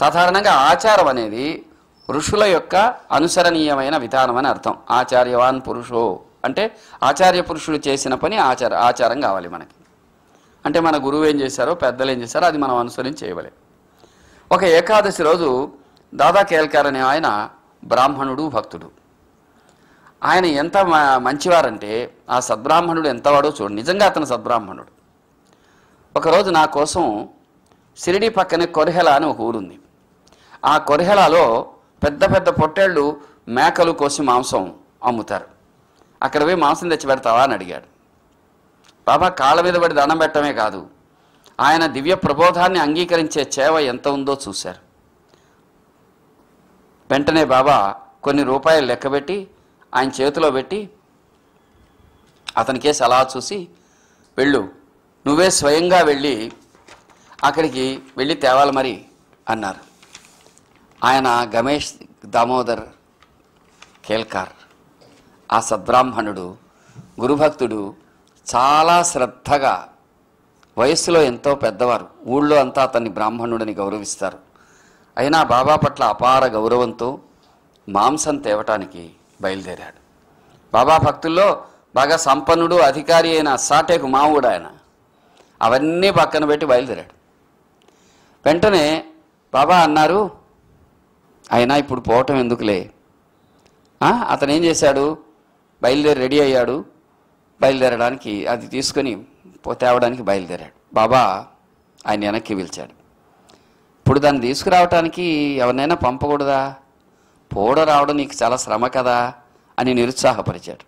సాధారణంగా ఆచారం అనేది ఋషుల యొక్క అనుసరణీయమైన విధానం అని అర్థం. ఆచార్యవాన్ పురుషో అంటే ఆచార్య పురుషుడు చేసిన పని ఆచారం కావాలి మనకి. అంటే మన గురువు ఏం చేశారో, పెద్దలు ఏం చేశారో అది మనం అనుసరించి చేయవలే. ఒక ఏకాదశి రోజు దాదా కేల్కర్ అనే ఆయన బ్రాహ్మణుడు, భక్తుడు. ఆయన ఎంత మంచివారంటే ఆ సద్బ్రాహ్మణుడు ఎంతవాడో చూడు. నిజంగా అతను సద్బ్రాహ్మణుడు. ఒకరోజు నా కోసం షిరిడి పక్కనే కొర్హెల అని ఒక ఊరుంది. ఆ కొర్హెలలో పెద్ద పెద్ద పొట్టేళ్ళు మేకలు కోసి మాంసం అమ్ముతారు. అక్కడ పోయి మాంసం తెచ్చి పెడతావా అని అడిగాడు. బాబా కాళ్ళ మీద పడి దండం పెట్టడమే కాదు, ఆయన దివ్య ప్రబోధాన్ని అంగీకరించే చేవ ఎంత ఉందో చూశారు. వెంటనే బాబా కొన్ని రూపాయలు లెక్కబెట్టి ఆయన చేతిలో పెట్టి అతనికే సలహా చూసి, వెళ్ళు, నువ్వే స్వయంగా వెళ్ళి అక్కడికి వెళ్ళి తేవాలి మరి అన్నారు. ఆయన గమేష్ దామోదర్ కేల్కర్, ఆ సద్బ్రాహ్మణుడు, గురుభక్తుడు, చాలా శ్రద్ధగా, వయస్సులో ఎంతో పెద్దవారు, ఊళ్ళో అంతా అతన్ని బ్రాహ్మణుడిని గౌరవిస్తారు. అయినా బాబా పట్ల అపార గౌరవంతో మాంసం తేవటానికి బయలుదేరాడు. బాబా భక్తుల్లో బాగా సంపన్నుడు, అధికారి అయిన సాటేకు మావుడు ఆయన. అవన్నీ పక్కన పెట్టి బయలుదేరాడు. వెంటనే బాబా అన్నారు, అయినా ఇప్పుడు పోవటం ఎందుకులే. అతను ఏం చేశాడు, బయలుదేరి రెడీ అయ్యాడు. బయలుదేరడానికి అది తీసుకొని తేవడానికి బయలుదేరాడు. బాబా ఆయన వెనక్కి పిలిచాడు. ఇప్పుడు దాన్ని తీసుకురావటానికి ఎవరినైనా పంపకూడదా, పోవడం రావడం నీకు చాలా శ్రమ కదా అని నిరుత్సాహపరిచాడు.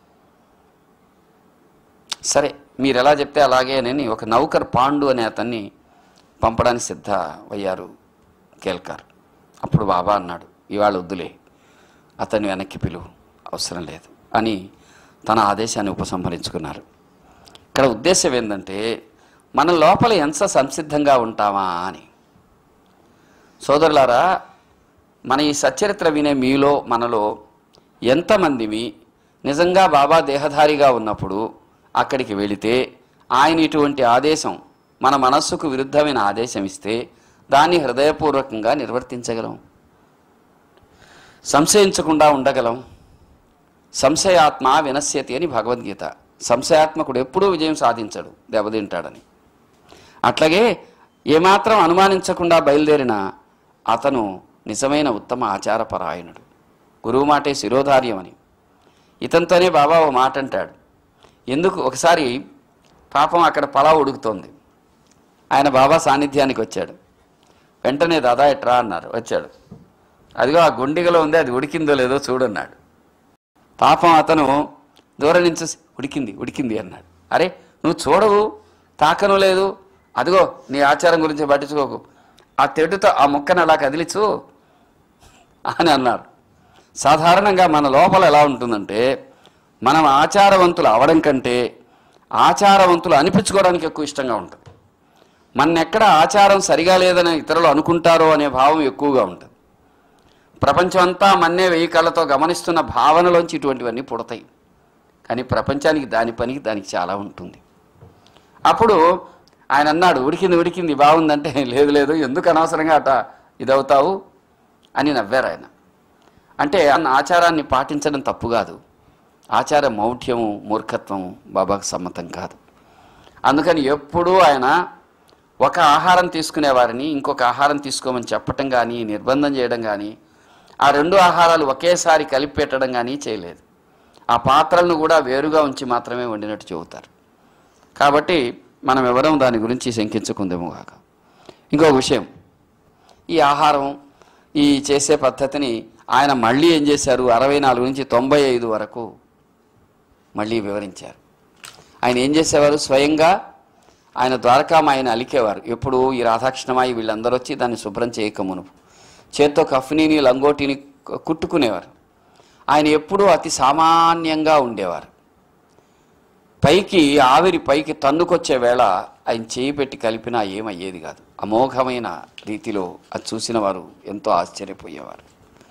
సరే మీరు ఎలా చెప్తే అలాగే అని ఒక నౌకర్ పాండు అనే అతన్ని పంపడానికి సిద్ధమయ్యారు కేల్కర్. అప్పుడు బాబా అన్నాడు, ఇవాళ వద్దులే, అతన్ని వెనక్కి పిలువు, అవసరం లేదు అని తన ఆదేశాన్ని ఉపసంహరించుకున్నారు. ఇక్కడ ఉద్దేశం ఏంటంటే మన లోపల ఎంత సంసిద్ధంగా ఉంటామా అని. సోదరులారా, మన ఈ సచ్చరిత్ర వినే మీలో మనలో ఎంతమందిమి నిజంగా బాబా దేహధారిగా ఉన్నప్పుడు అక్కడికి వెళితే ఆయన ఇటువంటి ఆదేశం, మన మనస్సుకు విరుద్ధమైన ఆదేశం ఇస్తే దాన్ని హృదయపూర్వకంగా నిర్వర్తించగలం, సంశయించకుండా ఉండగలం. సంశయాత్మ వినశ్యతి అని భగవద్గీత. సంశయాత్మకుడు ఎప్పుడూ విజయం సాధించడు, దెబ్బతింటాడని. అట్లాగే ఏమాత్రం అనుమానించకుండా బయలుదేరిన అతను నిజమైన ఉత్తమ ఆచారపరాయణుడు. గురువు మాటే శిరోధార్యం అని. ఇతనితోనే బాబా ఓ మాట అంటాడు. ఎందుకు, ఒకసారి పాపం అక్కడ పలావ్ ఉడుకుతోంది. ఆయన బాబా సాన్నిధ్యానికి వచ్చాడు. వెంటనే దాదా ఎట్రా అన్నారు. వచ్చాడు. అదిగో ఆ గుండిగలో ఉంది, అది ఉడికిందో లేదో చూడన్నాడు. పాపం అతను దూరం నుంచి ఉడికింది ఉడికింది అన్నాడు. అరే నువ్వు చూడవు, తాకను లేదు, అదిగో నీ ఆచారం గురించి పట్టించుకోకు, ఆ తెడ్డుతో ఆ ముక్కను అలా కదిలిచు అని అన్నారు. సాధారణంగా మన లోపల ఎలా ఉంటుందంటే, మనం ఆచారవంతులు అవడం కంటే ఆచారవంతులు అనిపించుకోవడానికి ఎక్కువ ఇష్టంగా ఉంటుంది. ఎక్కడ ఆచారం సరిగా లేదని ఇతరులు అనుకుంటారో అనే భావం ఎక్కువగా ఉంటుంది. ప్రపంచం అంతా మన్నే వెయ్యి కళ్ళతో గమనిస్తున్న భావనలోంచి ఇటువంటివన్నీ పుడతాయి. కానీ ప్రపంచానికి దాని పనికి దానికి చాలా ఉంటుంది. అప్పుడు ఆయన అన్నాడు, ఉడికింది ఉడికింది బాగుందంటే, లేదు లేదు, ఎందుకు అనవసరంగా అట ఇదవుతావు అని నవ్వారు ఆయన. అంటే ఆచారాన్ని పాటించడం తప్పు కాదు, ఆచార మౌఢ్యము మూర్ఖత్వము బాబాకు సమ్మతం కాదు. అందుకని ఎప్పుడూ ఆయన ఒక ఆహారం తీసుకునే వారిని ఇంకొక ఆహారం తీసుకోమని చెప్పటం కానీ, నిర్బంధం చేయడం కానీ, ఆ రెండు ఆహారాలు ఒకేసారి కలిపి పెట్టడం కానీ చేయలేదు. ఆ పాత్రలను కూడా వేరుగా ఉంచి మాత్రమే వండినట్టు చెబుతారు. కాబట్టి మనం ఎవరం దాని గురించి శంకించుకుందేమో కాక. ఇంకో విషయం, ఈ ఆహారం ఈ చేసే పద్ధతిని ఆయన మళ్ళీ ఏం చేశారు, 64 నుంచి 95 వరకు మళ్ళీ వివరించారు. ఆయన ఏం చేసేవారు, స్వయంగా ఆయన ద్వారకామాయిని అలికేవారు. ఎప్పుడు ఈ రాధాకృష్ణమాయి వీళ్ళందరూ వచ్చి దాన్ని శుభ్రం చేయకమును చేత్తో కఫ్నీని లంగోటిని కుట్టుకునేవారు. ఆయన ఎప్పుడూ అతి సామాన్యంగా ఉండేవారు. పైకి ఆవిరి పైకి తన్నుకొచ్చే వేళ ఆయన చేయి పెట్టి కలిపినా ఏమయ్యేది కాదు. అమోఘమైన రీతిలో అది చూసిన వారు ఎంతో ఆశ్చర్యపోయేవారు.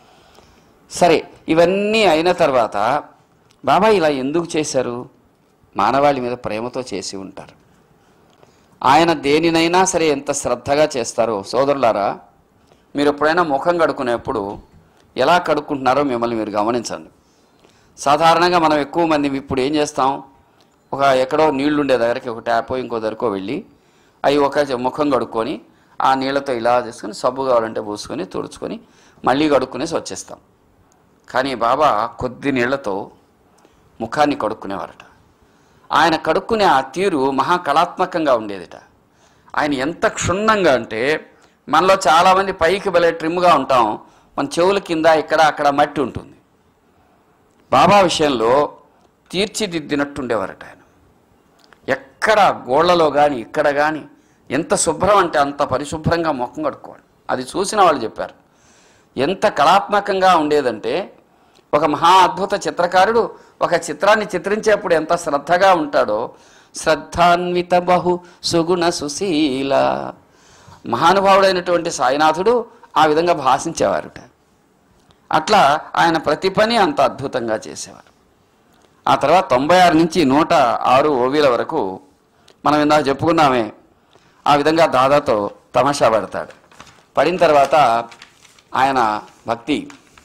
సరే, ఇవన్నీ అయిన తర్వాత బాబా ఇలా ఎందుకు చేశారు, మానవాళి మీద ప్రేమతో చేసి ఉంటారు. ఆయన దేనినైనా సరే ఎంత శ్రద్ధగా చేస్తారో సోదరులారా, మీరు ఎప్పుడైనా ముఖం కడుక్కునేప్పుడు ఎలా కడుక్కుంటున్నారో మిమ్మల్ని మీరు గమనించండి. సాధారణంగా మనం ఎక్కువ మంది ఇప్పుడు ఏం చేస్తాం, ఒక ఎక్కడో నీళ్లు ఉండే దగ్గరికి ఒక ట్యాపో ఇంకో దగ్గరకో వెళ్ళి అవి ఒక ముఖం కడుక్కొని ఆ నీళ్ళతో ఇలా చేసుకొని సబ్బు కావాలంటే పూసుకొని తుడుచుకొని మళ్ళీ కడుక్కునేసి వచ్చేస్తాం. కానీ బాబా కొద్ది నీళ్లతో ముఖాన్ని కడుక్కునేవారట. ఆయన కడుక్కునే ఆ తీరు మహాకళాత్మకంగా ఉండేదిట. ఆయన ఎంత క్షుణ్ణంగా అంటే మనలో చాలామంది పైకి భలే ట్రిమ్గా ఉంటాం, మన చెవుల కింద ఇక్కడ అక్కడ మట్టి ఉంటుంది. బాబా విషయంలో తీర్చిదిద్దినట్టు ఉండేవారట ఆయన. ఎక్కడ గోళ్లలో కానీ ఇక్కడ కానీ ఎంత శుభ్రం అంటే అంత పరిశుభ్రంగా ముఖం కడుక్కోవాలి. అది చూసిన వాళ్ళు చెప్పారు ఎంత కళాత్మకంగా ఉండేదంటే, ఒక మహా అద్భుత చిత్రకారుడు ఒక చిత్రాన్ని చిత్రించేప్పుడు ఎంత శ్రద్ధగా ఉంటాడో, శ్రద్ధాన్విత బహు సుగుణ సుశీల, మహానుభావుడైనటువంటి సాయినాథుడు ఆ విధంగా భాషించేవారుట. అట్లా ఆయన ప్రతి పని అంత అద్భుతంగా చేసేవారు. ఆ తర్వాత 96 నుంచి 106 ఓవీల వరకు మనం ఇందాక చెప్పుకున్నామే, ఆ విధంగా దాదాతో తమాషా పడతాడు. పడిన తర్వాత ఆయన భక్తి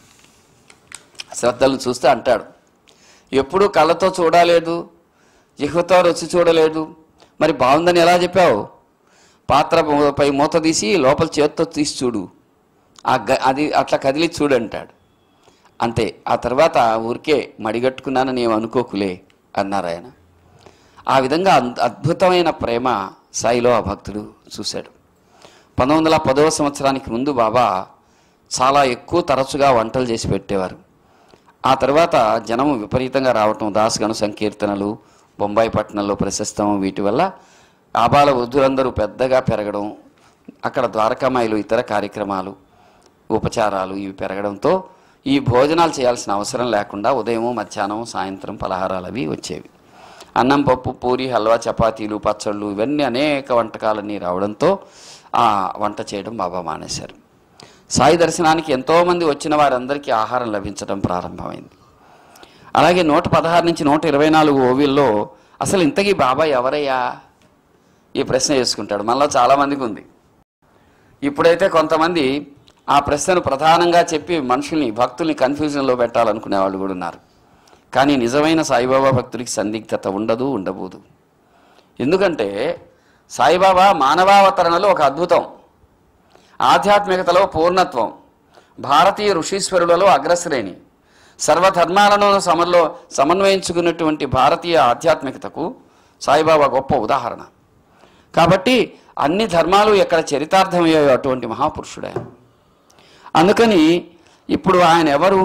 శ్రద్ధలు చూస్తే అంటాడు, ఎప్పుడూ కళ్ళతో చూడలేదు, జిహ్వతో రుచి చూడలేదు, మరి బాగుందని ఎలా చెప్పావు? పాత్ర పై మూత తీసి లోపల చేత్తో తీసి చూడు, అది అట్లా కదిలి చూడంటాడు. అంతే. ఆ తర్వాత ఊరికే మడిగట్టుకున్నానని ఏం అనుకోకులే అన్నారు ఆయన. ఆ విధంగా అద్భుతమైన ప్రేమ సాయిలో ఆ భక్తుడు చూశాడు. 1910వ సంవత్సరానికి ముందు బాబా చాలా ఎక్కువ తరచుగా వంటలు చేసి పెట్టేవారు. ఆ తర్వాత జనము విపరీతంగా రావటం, దాసగను సంకీర్తనలు, బొంబాయి పట్టణంలో ప్రశస్తం, వీటి వల్ల ఆబాల వృద్ధులందరూ పెద్దగా పెరగడం, అక్కడ ద్వారకామాయిలు ఇతర కార్యక్రమాలు ఉపచారాలు ఇవి పెరగడంతో ఈ భోజనాలు చేయాల్సిన అవసరం లేకుండా ఉదయం మధ్యాహ్నం సాయంత్రం పలహారాలు అవి వచ్చేవి. అన్నం పప్పు పూరి హల్వా చపాతీలు పచ్చళ్ళు ఇవన్నీ అనేక వంటకాలన్నీ రావడంతో ఆ వంట చేయడం బాబా మానేశారు. సాయి దర్శనానికి ఎంతోమంది వచ్చిన వారందరికీ ఆహారం లభించడం ప్రారంభమైంది. అలాగే 116 నుంచి 124 ఓవీల్లో అసలు ఇంతకీ బాబా ఎవరయ్యా ఈ ప్రశ్న చేసుకుంటాడు. మనలో చాలామందికి ఉంది. ఇప్పుడైతే కొంతమంది ఆ ప్రశ్నను ప్రధానంగా చెప్పి మనుషుల్ని భక్తుల్ని కన్ఫ్యూజన్లో పెట్టాలనుకునే వాళ్ళు కూడా ఉన్నారు. కానీ నిజమైన సాయిబాబా భక్తుడికి సందిగ్ధత ఉండబోదు. ఎందుకంటే సాయిబాబా మానవావతరణలో ఒక అద్భుతం, ఆధ్యాత్మికతలో పూర్ణత్వం, భారతీయ ఋషీశ్వరులలో అగ్రశ్రేణి, సర్వధర్మాలను సమన్వయించుకున్నటువంటి భారతీయ ఆధ్యాత్మికతకు సాయిబాబా గొప్ప ఉదాహరణ. కాబట్టి అన్ని ధర్మాలు ఎక్కడ చరితార్థమయ్యాయో అటువంటి మహాపురుషుడే. అందుకని ఇప్పుడు ఆయన ఎవరు?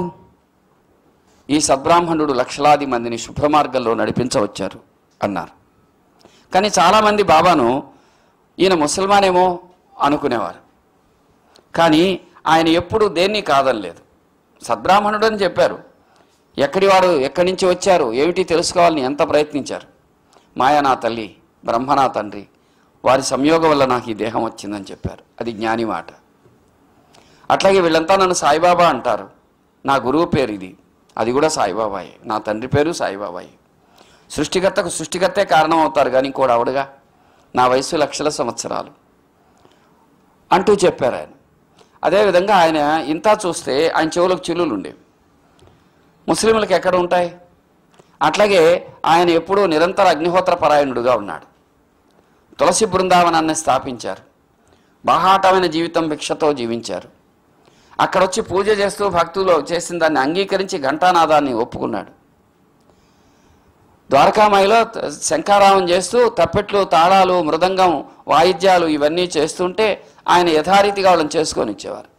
ఈ సద్బ్రాహ్మణుడు లక్షలాది మందిని శుభ్రమార్గంలో నడిపించవచ్చారు అన్నారు. కానీ చాలామంది బాబాను ఈయన ముసల్మానేమో అనుకునేవారు. కానీ ఆయన ఎప్పుడు దేన్ని కాదనలేదు. సద్బ్రాహ్మణుడు అని చెప్పారు. ఎక్కడివాడు, ఎక్కడి నుంచి వచ్చారు, ఏమిటి తెలుసుకోవాలని ఎంత ప్రయత్నించారు. మాయా నా తల్లి, బ్రహ్మ నా తండ్రి, వారి సంయోగం వల్ల నాకు ఈ దేహం వచ్చిందని చెప్పారు. అది జ్ఞాని మాట. అట్లాగే వీళ్ళంతా నన్ను సాయిబాబా అంటారు. నా గురువు పేరు ఇది, అది కూడా సాయిబాబాయే. నా తండ్రి పేరు సాయిబాబాయే. సృష్టికర్తకు సృష్టికర్తే కారణం అవుతారు కానీ ఇంకోటి అవడుగా. నా వయసు లక్షల సంవత్సరాలు అంటూ చెప్పారు ఆయన. అదేవిధంగా ఆయన ఇంత చూస్తే ఆయన చెవులకు చిల్లులు ఉండేవి. ముస్లింలకు ఎక్కడ ఉంటాయి? అట్లాగే ఆయన ఎప్పుడూ నిరంతర అగ్నిహోత్ర పరాయణుడుగా ఉన్నాడు. తులసి బృందావనాన్ని స్థాపించారు. బాహాటమైన జీవితం భిక్షతో జీవించారు. అక్కడొచ్చి పూజ చేస్తూ భక్తులు చేసిన దాన్ని అంగీకరించి ఘంటానాదాన్ని ఒప్పుకున్నాడు. ద్వారకామాయిలో శంఖారావం చేస్తూ తప్పెట్లు, తాళాలు, మృదంగం, వాయిద్యాలు ఇవన్నీ చేస్తుంటే ఆయన యథారీతిగా వాళ్ళని చేసుకొని ఇచ్చేవారు.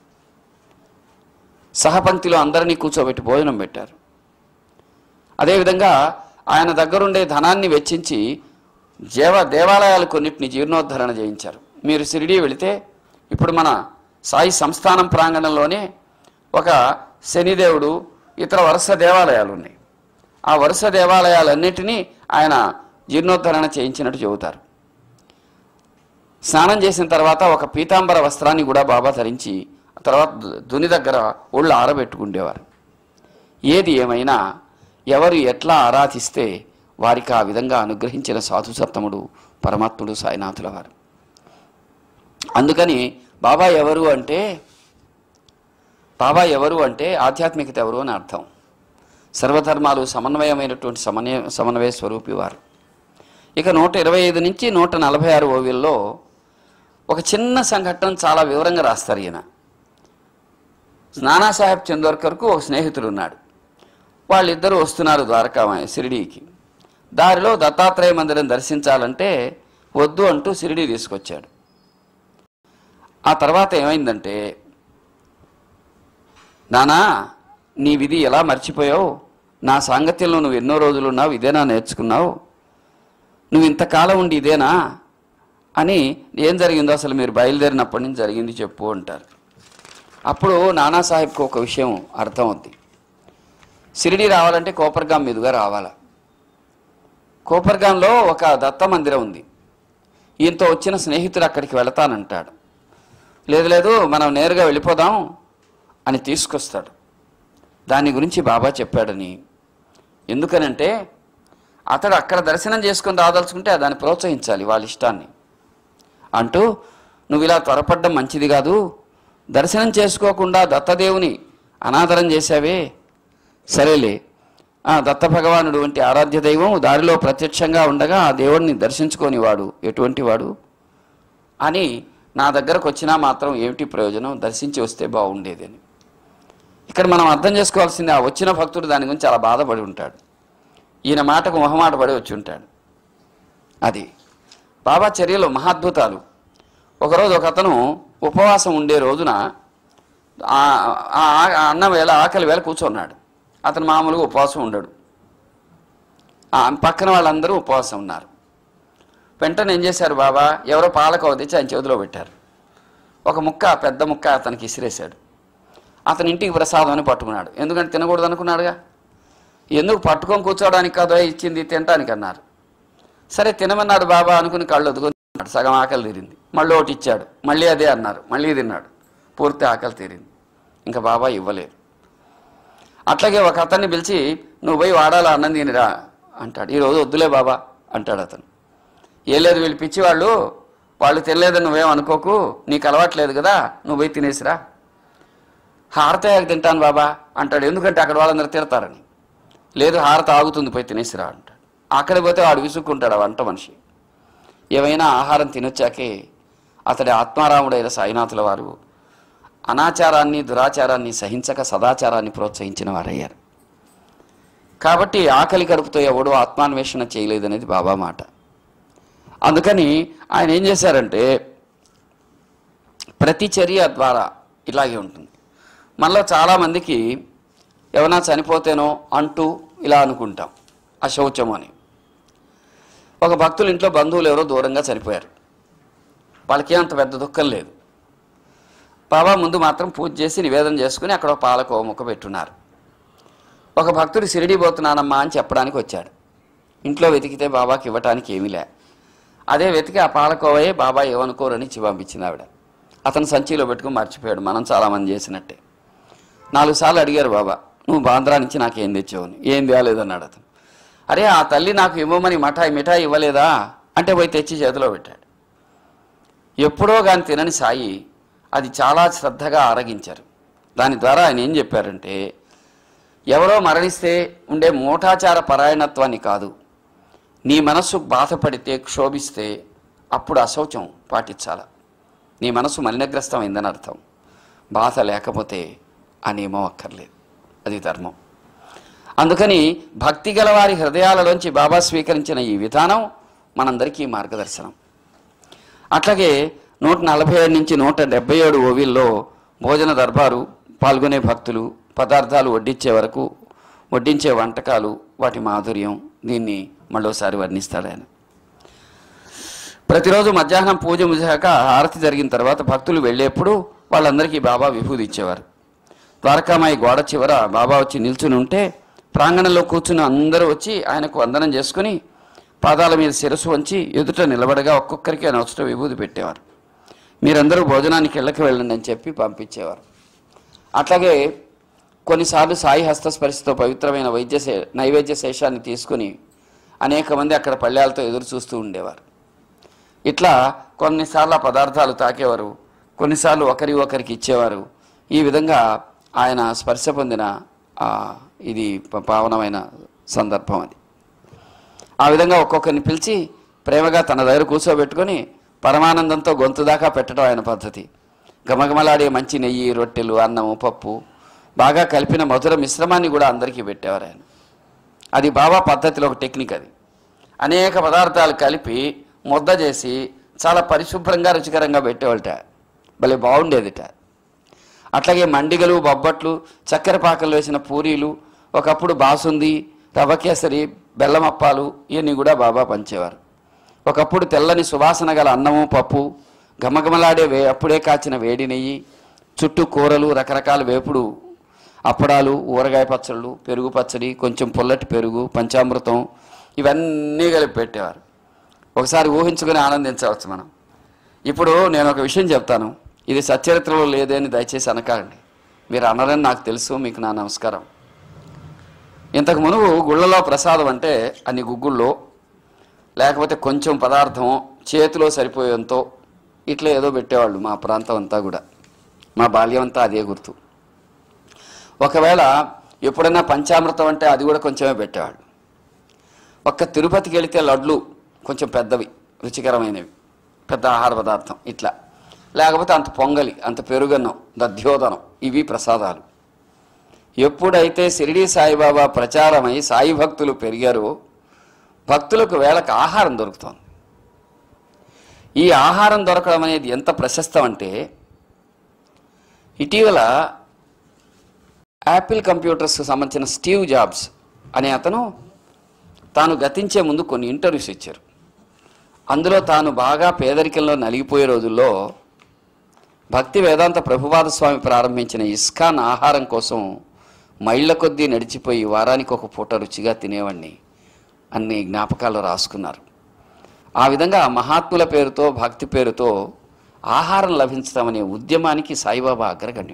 సహపంక్తిలో అందరినీ కూర్చోబెట్టి భోజనం పెట్టారు. అదేవిధంగా ఆయన దగ్గరుండే ధనాన్ని వెచ్చించి దేవాలయాలు కొన్నిటిని జీర్ణోద్ధరణ చేయించారు. మీరు షిరిడీ వెళితే ఇప్పుడు మన సాయి సంస్థానం ప్రాంగణంలోనే ఒక శనిదేవుడు, ఇతర వరుస దేవాలయాలు ఉన్నాయి. ఆ వరుస దేవాలయాలన్నిటినీ ఆయన జీర్ణోద్ధరణ చేయించినట్టు చెబుతారు. స్నానం చేసిన తర్వాత ఒక పీతాంబర వస్త్రాన్ని కూడా బాబా ధరించి తర్వాత దుని దగ్గర ఒళ్ళు ఆరబెట్టుకుండేవారు. ఏది ఏమైనా ఎవరు ఎట్లా ఆరాధిస్తే వారికి ఆ విధంగా అనుగ్రహించిన సాధుసత్తముడు పరమాత్ముడు సాయినాథుల వారు. అందుకని బాబా ఎవరు అంటే బాబా ఎవరు అంటే ఆధ్యాత్మికత ఎవరు అని అర్థం. సర్వధర్మాలు సమన్వయమైనటువంటి సమన్వయ స్వరూపి వారు. ఇక 125 నుంచి 146 ఓవిల్లో ఒక చిన్న సంఘటన చాలా వివరంగా రాస్తారు ఈయన. నానాసాహెబ్ చందోర్కర్కు ఒక స్నేహితుడు ఉన్నాడు. వాళ్ళిద్దరూ వస్తున్నారు ద్వారకా షిరిడీకి. దారిలో దత్తాత్రేయ మందిరం దర్శించాలంటే వద్దు అంటూ షిరిడీ తీసుకొచ్చాడు. ఆ తర్వాత ఏమైందంటే, నానా నీ విధి ఎలా మర్చిపోయావు, నా సాంగత్యంలో నువ్వు ఎన్నో రోజులు ఉన్నావు, ఇదేనా నేర్చుకున్నావు, నువ్వు ఇంతకాలం ఉండి ఇదేనా అని, ఏం జరిగిందో అసలు మీరు బయలుదేరినప్పటి నుంచి జరిగింది చెప్పు అంటారు. అప్పుడు నానాసాహెబ్కి ఒక విషయం అర్థమవుద్ది. షిరిడీ రావాలంటే కోపర్గాం మీదుగా రావాలా. కోపర్గాంలో ఒక దత్త మందిరం ఉంది. ఈయనతో వచ్చిన స్నేహితుడు అక్కడికి వెళతానంటాడు. లేదు లేదు మనం నేరుగా వెళ్ళిపోదాం అని తీసుకొస్తాడు. దాని గురించి బాబా చెప్పాడని. ఎందుకనంటే అతడు అక్కడ దర్శనం చేసుకొని రాదలుచుకుంటే దాన్ని ప్రోత్సహించాలి వాళ్ళ ఇష్టాన్ని అంటూ, నువ్వు ఇలా త్వరపడ్డం మంచిది కాదు, దర్శనం చేసుకోకుండా దత్తదేవుని అనాదరం చేశావే, సరేలే దత్త భగవానుడు వంటి ఆరాధ్య దైవం దారిలో ప్రత్యక్షంగా ఉండగా ఆ దేవుడిని దర్శించుకొని వాడు ఎటువంటి వాడు అని నా దగ్గరకు వచ్చినా మాత్రం ఏమిటి ప్రయోజనం, దర్శించి వస్తే బాగుండేది అని. ఇక్కడ మనం అర్థం చేసుకోవాల్సింది, ఆ వచ్చిన భక్తుడు దాని గురించి చాలా బాధపడి ఉంటాడు. ఈయన మాటకు మొహమాట పడి వచ్చి ఉంటాడు. అది బాబా చర్యలు మహాద్భుతాలు. ఒకరోజు ఒక అతను ఉపవాసం ఉండే రోజున అన్నం వేళ ఆకలి వేళ కూర్చున్నాడు. అతను మామూలుగా ఉపవాసం ఉండడు. పక్కన వాళ్ళందరూ ఉపవాసం ఉన్నారు. వెంటనే ఏం చేశారు బాబా, ఎవరో పాలకోవ తెచ్చి ఆయన చేతిలో పెట్టారు. ఒక ముక్క, పెద్ద ముక్క అతనికి ఇసిరేశాడు. అతని ఇంటికి ప్రసాదం అని పట్టుకున్నాడు. ఎందుకంటే తినకూడదు అనుకున్నాడుగా. ఎందుకు పట్టుకొని కూర్చోవడానికి కాదో ఇచ్చింది, తినడానికి అన్నారు. సరే తినమన్నాడు బాబా అనుకుని కళ్ళు వదుకొని సగం ఆకలి తీరింది. మళ్ళీ ఒకటి ఇచ్చాడు, మళ్ళీ అదే అన్నారు, మళ్ళీ తిన్నాడు. పూర్తి ఆకలి తీరింది. ఇంకా బాబా ఇవ్వలేదు. అట్లాగే ఒక అతన్ని పిలిచి, నువ్వు పోయి వాడాలా అన్నం తినిరా అంటాడు. ఈరోజు వద్దులే బాబా అంటాడు అతను. ఏం లేదు వీళ్ళు పిచ్చి వాళ్ళు తినలేదని నువ్వేం అనుకోకు, నీకు అలవాట్లేదు కదా, నువ్వు పోయి తినేసిరా. హారత తింటాను బాబా అంటాడు. ఎందుకంటే అక్కడ వాళ్ళందరూ తిడతారని. లేదు హారత ఆగుతుంది, పోయి తినేసిరా అంటాడు. అక్కడికి పోతే వాడు విసుక్కుంటాడు ఆ వంట మనిషి. ఏమైనా ఆహారం తినొచ్చాకే అతడి ఆత్మారాముడైన సాయినాథుల వారు అనాచారాన్ని దురాచారాన్ని సహించక సదాచారాన్ని ప్రోత్సహించిన వారయ్యారు. కాబట్టి ఆకలి కడుపుతో ఎవడో ఆత్మాన్వేషణ చేయలేదనేది బాబా మాట. అందుకని ఆయన ఏం చేశారంటే, ప్రతి చర్య ద్వారా ఇలాగే ఉంటుంది. మనలో చాలామందికి ఎవరైనా చనిపోతేనో అంటూ ఇలా అనుకుంటాం, అశౌచం అని. ఒక భక్తుల ఇంట్లో బంధువులు ఎవరో దూరంగా చనిపోయారు. వాళ్ళకి అంత పెద్ద దుఃఖం లేదు. బాబా ముందు మాత్రం పూజ చేసి నివేదన చేసుకుని అక్కడ పాలకోవ ముక్క పెట్టున్నారు. ఒక భక్తుడు షిరిడీ పోతున్నానమ్మా అని చెప్పడానికి వచ్చాడు. ఇంట్లో వెతికితే బాబాకి ఇవ్వటానికి ఏమీ లే. అదే వెతికి ఆ పాలకోవయే బాబా ఏమనుకోరని ఇచ్చి పంపించింది ఆవిడ. అతను సంచిలో పెట్టుకుని మర్చిపోయాడు, మనం చాలామంది చేసినట్టే. 4 సార్లు అడిగారు బాబా, నువ్వు బాంద్రా నుంచి నాకేం తెచ్చావని. ఏం తేలేదన్నాడు అతను. అరే ఆ తల్లి నాకు ఇవ్వమని మిఠాయి ఇవ్వలేదా అంటే పోయి తెచ్చి చేతిలో పెట్టాడు. ఎప్పుడో కానీ తినని సాయి అది చాలా శ్రద్ధగా ఆరగించారు. దాని ద్వారా ఆయన ఏం చెప్పారంటే, ఎవరో మరణిస్తే ఉండే మూఢాచార పరాయణత్వాన్ని కాదు, నీ మనస్సు బాధపడితే క్షోభిస్తే అప్పుడు అశౌచం పాటించాల. నీ మనసు మలినగ్రస్తమైందని అర్థం. బాధ లేకపోతే ఆ నియమం అక్కర్లేదు, అది ధర్మం. అందుకని భక్తి గలవారి హృదయాలలోంచి బాబా స్వీకరించిన ఈ విధానం మనందరికీ మార్గదర్శనం. అట్లాగే 147 నుంచి 177 ఓవిల్లో భోజన దర్బారు, పాల్గొనే భక్తులు, పదార్థాలు వడ్డించే వరకు వడ్డించే వంటకాలు, వాటి మాధుర్యం, దీన్ని మళ్ళోసారి వర్ణిస్తాడు ఆయన. ప్రతిరోజు మధ్యాహ్నం పూజ ముగిశాక హారతి జరిగిన తర్వాత భక్తులు వెళ్ళేప్పుడు వాళ్ళందరికీ బాబా విభూది ఇచ్చేవారు. ద్వారకామాయి గోడ చివర బాబా వచ్చి నిల్చుని ఉంటే ప్రాంగణంలో కూర్చుని అందరూ వచ్చి ఆయనకు వందనం చేసుకుని పాదాల మీద శిరస్సు వంచి ఎదుట నిలబడగా ఒక్కొక్కరికి ఆయన వచ్చట విభూది పెట్టేవారు. మీరందరూ భోజనానికి ఇళ్ళకి వెళ్ళండి అని చెప్పి పంపించేవారు. అట్లాగే కొన్నిసార్లు సాయి హస్తస్పర్శతో పవిత్రమైన నైవేద్య శేషాన్ని తీసుకుని అనేక మంది అక్కడ పళ్ళాలతో ఎదురు చూస్తూ ఉండేవారు. ఇట్లా కొన్నిసార్లు ఆ పదార్థాలు తాకేవారు, కొన్నిసార్లు ఒకరికి ఇచ్చేవారు. ఈ విధంగా ఆయన స్పర్శ పొందిన ఇది పావనమైన సందర్భం అది. ఆ విధంగా ఒక్కొక్కరిని పిలిచి ప్రేమగా తన దగ్గర కూర్చోబెట్టుకొని పరమానందంతో గొంతు దాకా పెట్టడం ఆయన పద్ధతి. గమగమలాడే మంచి నెయ్యి, రొట్టెలు, అన్నము, పప్పు బాగా కలిపిన మధుర మిశ్రమాన్ని కూడా అందరికీ పెట్టేవారు ఆయన. అది బాబా పద్ధతిలో ఒక టెక్నిక్. అది అనేక పదార్థాలు కలిపి ముద్ద చేసి చాలా పరిశుభ్రంగా రుచికరంగా పెట్టేవాళ్ళట. భలే బాగుండేదిట. అట్లాగే మండిగలు, బొబ్బట్లు, చక్కెర పాకలు వేసిన పూరీలు, ఒకప్పుడు బాసుంది, రవ్వ కేసరి, బెల్లం అప్పాలు ఇవన్నీ కూడా బాబా పంచేవారు. ఒకప్పుడు తెల్లని సువాసన గల అన్నము, పప్పు, ఘమఘమలాడే అప్పుడే కాచిన వేడి నెయ్యి, చుట్టూ కూరలు, రకరకాల వేపుడు అప్పడాలు, ఊరగాయ పచ్చళ్ళు, పెరుగు పచ్చడి, కొంచెం పుల్లటి పెరుగు, పంచామృతం ఇవన్నీ కలిపి పెట్టేవారు. ఒకసారి ఊహించుకొని ఆనందించవచ్చు మనం. ఇప్పుడు నేను ఒక విషయం చెప్తాను, ఇది సచ్చరిత్రలో లేదని దయచేసి అనకండి. మీరు అనరని నాకు తెలుసు, మీకు నా నమస్కారం. ఇంతకు మునుపు గుళ్ళలో ప్రసాదం అంటే అన్ని గుగ్గుల్లో లేకపోతే కొంచెం పదార్థం చేతిలో సరిపోయేంతో ఇట్లా ఏదో పెట్టేవాళ్ళు. మా ప్రాంతం అంతా కూడా, మా బాల్యం అంతా అదే గుర్తు. ఒకవేళ ఎప్పుడైనా పంచామృతం అంటే అది కూడా కొంచెమే పెట్టేవాళ్ళు. ఒక్క తిరుపతికి వెళితే లడ్లు కొంచెం పెద్దవి, రుచికరమైనవి, పెద్ద ఆహార పదార్థం ఇట్లా, లేకపోతే అంత పొంగలి, అంత పెరుగన్నం, దధ్యోదనం, ఇవి ప్రసాదాలు. ఎప్పుడైతే షిరిడి సాయిబాబా ప్రచారమై సాయి భక్తులు పెరిగారో భక్తులకు వేళకు ఆహారం దొరుకుతుంది. ఈ ఆహారం దొరకడం అనేది ఎంత ప్రశస్తం అంటే, ఇటీవల యాపిల్ కంప్యూటర్స్కి సంబంధించిన స్టీవ్ జాబ్స్ అనే అతను తాను గతించే ముందు కొన్ని ఇంటర్వ్యూస్ ఇచ్చారు. అందులో తాను బాగా పేదరికంలో నలిగిపోయే రోజుల్లో భక్తి వేదాంత ప్రభుపాద స్వామి ప్రారంభించిన ఇస్కాన్ ఆహారం కోసం మైళ్ళ కొద్దీ నడిచిపోయి వారానికి ఒక పూట రుచిగా తినేవాడిని అన్ని జ్ఞాపకాలు రాసుకున్నారు. ఆ విధంగా మహాత్ముల పేరుతో, భక్తి పేరుతో ఆహారం లభించడం అనే ఉద్యమానికి సాయిబాబా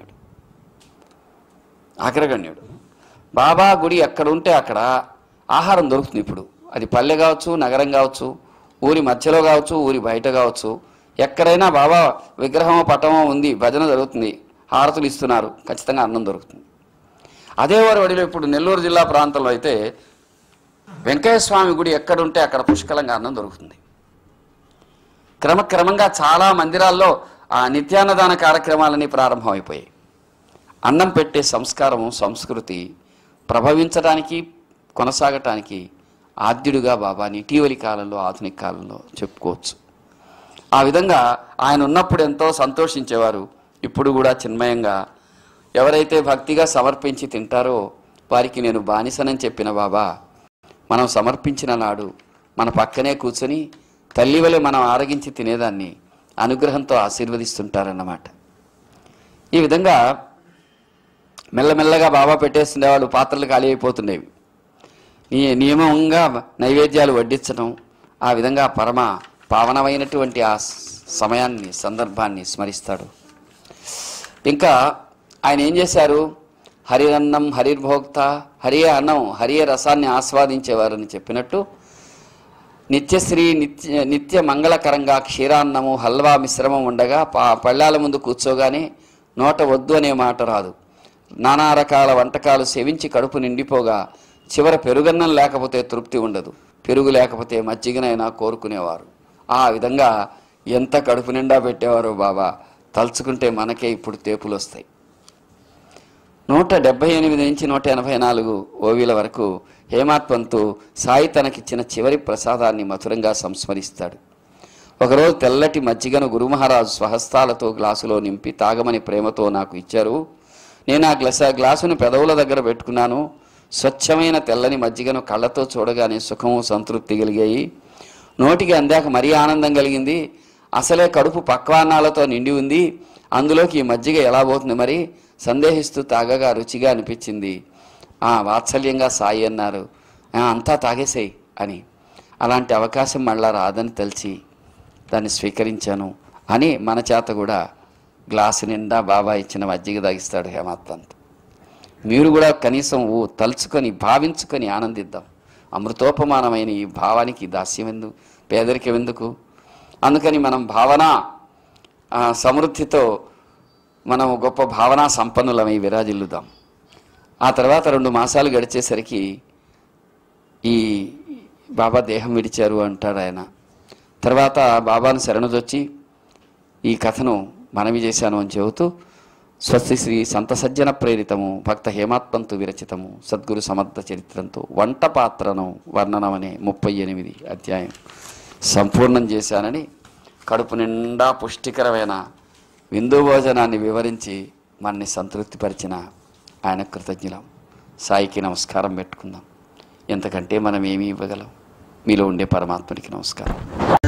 అగ్రగణ్యుడు. బాబా గుడి ఎక్కడ ఉంటే అక్కడ ఆహారం దొరుకుతుంది. ఇప్పుడు అది పల్లె కావచ్చు, నగరం కావచ్చు, ఊరి మధ్యలో కావచ్చు, ఊరి బయట కావచ్చు, ఎక్కడైనా బాబా విగ్రహమో పటమో ఉంది, భజన జరుగుతుంది, హారతులు ఇస్తున్నారు, ఖచ్చితంగా అన్నం దొరుకుతుంది. అదే వడిలో ఇప్పుడు నెల్లూరు జిల్లా ప్రాంతంలో అయితే వెంకయ్య స్వామి గుడి ఎక్కడుంటే అక్కడ పుష్కలంగా అన్నం దొరుకుతుంది. క్రమక్రమంగా చాలా మందిరాల్లో ఆ నిత్యాన్నదాన కార్యక్రమాలన్నీ ప్రారంభమైపోయాయి. అన్నం పెట్టే సంస్కారము, సంస్కృతి ప్రభవించడానికి, కొనసాగటానికి ఆద్యుడిగా బాబాని ఇటీవలి కాలంలో, ఆధునిక కాలంలో చెప్పుకోవచ్చు. ఆ విధంగా ఆయన ఉన్నప్పుడు ఎంతో సంతోషించేవారు. ఇప్పుడు కూడా చిన్మయంగా ఎవరైతే భక్తిగా సమర్పించి తింటారో వారికి నేను బానిసనని చెప్పిన బాబా మనం సమర్పించిన నాడు మన పక్కనే కూర్చొని తల్లి వలె మనం ఆరగించి తినేదాన్ని అనుగ్రహంతో ఆశీర్వదిస్తుంటారన్నమాట. ఈ విధంగా మెల్లమెల్లగా బాబా పెట్టేస్తుండేవాళ్ళు. పాత్రలు ఖాళీ అయిపోతుండేవి. నియమంగా నైవేద్యాలు వడ్డించడం, ఆ విధంగా పరమ పావనమైనటువంటి ఆ సమయాన్ని, సందర్భాన్ని స్మరిస్తాడు. ఇంకా ఆయన ఏం చేశారు, హరిరన్నం హరిర్భోక్త, హరియే అన్నం హరియే రసాన్ని ఆస్వాదించేవారని చెప్పినట్టు నిత్యశ్రీ నిత్య మంగళకరంగా క్షీరాన్నము, హల్వా మిశ్రమం ఉండగా పళ్ళాల ముందు కూర్చోగానే నోట వద్దు అనే మాట రాదు. నానా రకాల వంటకాలు సేవించి కడుపు నిండిపోగా చివర పెరుగన్నం లేకపోతే తృప్తి ఉండదు, పెరుగు లేకపోతే మజ్జిగనైనా కోరుకునేవారు. ఆ విధంగా ఎంత కడుపు నిండా పెట్టేవారో బాబా తలుచుకుంటే మనకే ఇప్పుడు తేపులు వస్తాయి. 178 నుంచి 184 ఓవీల వరకు హేమాత్ పంతు సాయి తనకిచ్చిన చివరి ప్రసాదాన్ని మధురంగా సంస్మరిస్తాడు. ఒకరోజు తెల్లటి మజ్జిగను గురుమహారాజు స్వహస్తాలతో గ్లాసులో నింపి తాగమని ప్రేమతో నాకు ఇచ్చారు. నేను ఆ గ్లాసును పెదవుల దగ్గర పెట్టుకున్నాను. స్వచ్ఛమైన తెల్లని మజ్జిగను కళ్ళతో చూడగానే సుఖము, సంతృప్తి కలిగాయి. నోటికి అందాక మరీ ఆనందం కలిగింది. అసలే కడుపు పక్వాన్నాలతో నిండి ఉంది, అందులోకి ఈ మజ్జిగ ఎలా పోతుంది మరి సందేహిస్తూ తాగగా రుచిగా అనిపించింది. వాత్సల్యంగా సాయి అన్నారు, అంతా తాగేసేయి అని. అలాంటి అవకాశం మళ్ళా రాదని తెలిసి దాన్ని స్వీకరించాను అని మన చేత కూడా గ్లాసు నిండా బాబా ఇచ్చిన మజ్జిగ తాగిస్తాడు హేమాత్ పంత్. మీరు కూడా కనీసం తలుచుకొని భావించుకొని ఆనందిద్దాం. అమృతోపమానమైన ఈ భావానికి దాస్యం ఎందుకు, పేదరికం ఎందుకు? అందుకని మనం భావన సమృద్ధితో మనం గొప్ప భావనా సంపన్నులమై విరాజిల్లుదాం. ఆ తర్వాత 2 మాసాలు గడిచేసరికి ఈ బాబా దేహం విడిచారు అంటాడు ఆయన. తర్వాత బాబాను శరణుదొచ్చి ఈ కథను మనవి చేశాను అని చెబుతూ స్వస్తి శ్రీ సంత సజ్జన ప్రేరితము భక్త హేమాత్మంతు విరచితము సద్గురు సమర్థ చరిత్రంతో వంట పాత్రను వర్ణనం అనే 38 అధ్యాయం సంపూర్ణం చేశానని కడుపు నిండా పుష్టికరమైన విందు భోజనాన్ని వివరించి మనని సంతృప్తిపరిచిన ఆయన కృతజ్ఞులం. సాయికి నమస్కారం పెట్టుకుందాం. ఎంతకంటే మనం ఏమీ ఇవ్వగలం? మీలో ఉండే పరమాత్మనికి నమస్కారం.